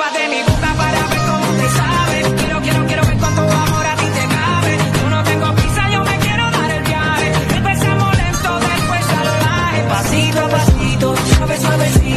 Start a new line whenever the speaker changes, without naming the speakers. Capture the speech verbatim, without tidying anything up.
Pruébate mi boca para ver cómo te sabe. Quiero, quiero, quiero ver cuánto amor a ti te cabe. Yo no tengo prisa, yo me quiero dar el viaje. Empezamos lento, después salvaje. Pasito a pasito, suave, suavecito.